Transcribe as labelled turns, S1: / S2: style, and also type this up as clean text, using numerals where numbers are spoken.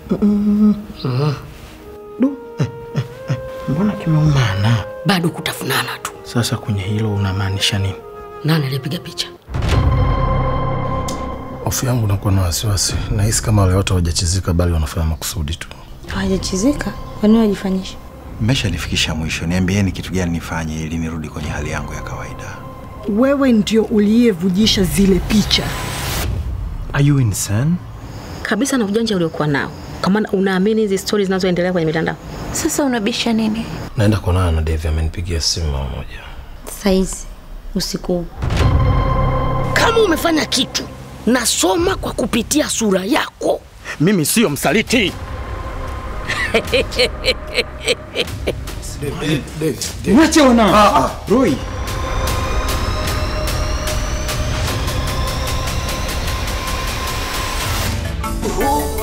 S1: Mbona kimeumana?
S2: Bado kutafunana tu.
S1: Sasa kwenye hilo unamaanisha nini?
S2: Nani alipiga picha?
S3: Hofu yangu nakuwa na wasiwasi. Nahisi kama wale watu hawajachizika bali wanafanya makusudi tu.
S4: Hawajachizika? Kwa nini wajifanyisha?
S5: Mmeshanifikisha mwisho. Niambieni kitu gani nifanye ili nirudi kwenye hali yangu ya kawaida.
S6: Wewe ndio uliyevujisha zile picha.
S1: Are you insane?
S2: Kabisa na ujanja uliokuwa nao. Kama unaamini hizi stories zinazoendelea kwenye mitandao.
S4: Sasa unabisha nini?
S3: Naenda kuonana na Devi, amenipigia simu mara moja.
S4: Saizi usiku.
S2: Kama umefanya kitu, nasoma kwa kupitia sura yako.
S1: Mimi sio msaliti. Mwache wana. Roy.
S7: Huba